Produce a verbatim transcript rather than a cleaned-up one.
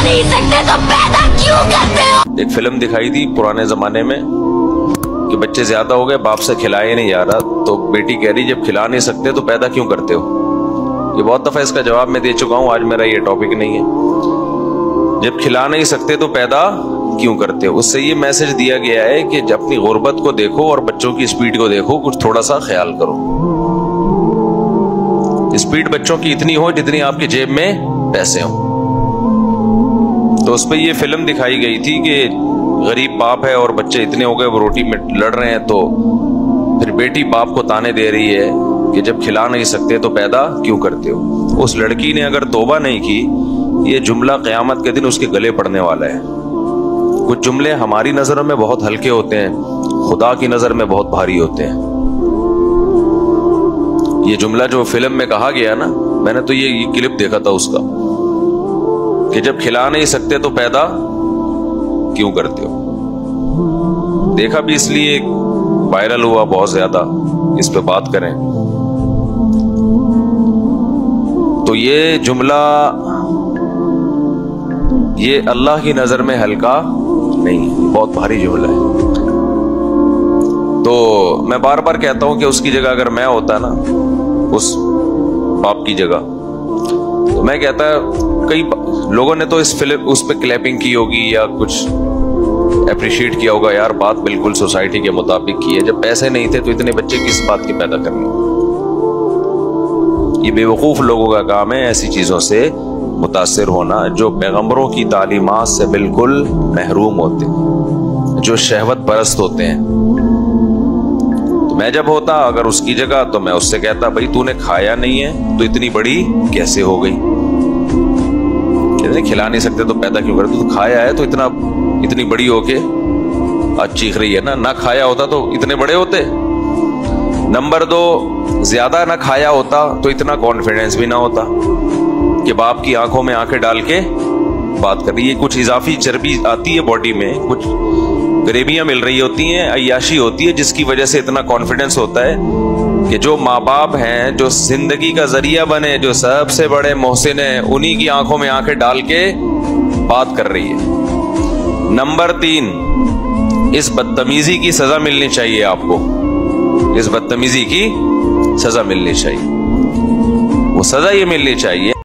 नहीं सकते तो पैदा क्यों करते हो? एक फिल्म दिखाई थी पुराने जमाने में कि बच्चे ज्यादा हो गए, बाप से खिलाया नहीं जा रहा, तो बेटी कह रही जब खिला नहीं सकते तो पैदा क्यों करते हो। ये बहुत दफा इसका जवाब मैं दे चुका हूं, आज मेरा ये टॉपिक नहीं है। जब खिला नहीं सकते तो पैदा क्यों करते हो। उससे ये मैसेज दिया गया है कि जब अपनी गुर्बत को देखो और बच्चों की स्पीड को देखो, कुछ थोड़ा सा ख्याल करो। स्पीड बच्चों की इतनी हो जितनी आपकी जेब में पैसे हो। तो उस पर यह फिल्म दिखाई गई थी कि गरीब बाप है और बच्चे इतने हो गए वो रोटी में लड़ रहे हैं, तो फिर बेटी बाप को ताने दे रही है कि जब खिला नहीं सकते तो पैदा क्यों करते हो। उस लड़की ने अगर तौबा नहीं की, ये जुमला क़यामत के दिन उसके गले पड़ने वाला है। कुछ जुमले हमारी नजरों में बहुत हल्के होते हैं, खुदा की नजर में बहुत भारी होते हैं। ये जुमला जो फिल्म में कहा गया ना, मैंने तो ये, ये क्लिप देखा था उसका कि जब खिला नहीं सकते तो पैदा क्यों करते हो। देखा भी इसलिए वायरल हुआ बहुत ज्यादा, इस पे बात करें। तो ये जुमला ये अल्लाह की नजर में हल्का नहीं, बहुत भारी जुमला है। तो मैं बार बार कहता हूं कि उसकी जगह अगर मैं होता ना, उस बाप की जगह, तो मैं कहता कई लोगों ने तो इस फिल्म उस पे क्लैपिंग की होगी या कुछ अप्रिशिएट किया होगा, यार बात बिल्कुल सोसाइटी के मुताबिक की है। जब पैसे नहीं थे तो इतने बच्चे किस बात के पैदा करने। ये बेवकूफ लोगों का काम है ऐसी चीजों से मुतासिर होना, जो पैगंबरों की तालीमात से बिल्कुल महरूम होते हैं, जो शहवत परस्त होते हैं। तो मैं जब होता अगर उसकी जगह, तो मैं उससे कहता भाई तूने खाया नहीं है तो इतनी बड़ी कैसे हो गई। खिला नहीं सकते तो पैदा क्यों करते, तो खाया है तो इतना इतनी बड़ी होके आज चीख रही है ना। ना खाया होता तो इतने बड़े होते। नंबर दो, ज्यादा ना खाया होता तो इतना कॉन्फिडेंस भी ना होता कि बाप की आंखों में आंखें डाल के बात कर रही है। कुछ इजाफी चर्बी आती है बॉडी में, कुछ गरीबियां मिल रही होती हैं, अय्याशी होती है, जिसकी वजह से इतना कॉन्फिडेंस होता है कि जो माँ बाप हैं, जो जिंदगी का जरिया बने, जो सबसे बड़े मोहसिन हैं, उन्हीं की आंखों में आंखें डाल के बात कर रही है। नंबर तीन, इस बदतमीजी की सजा मिलनी चाहिए आपको। इस बदतमीजी की सजा मिलनी चाहिए। वो सजा ये मिलनी चाहिए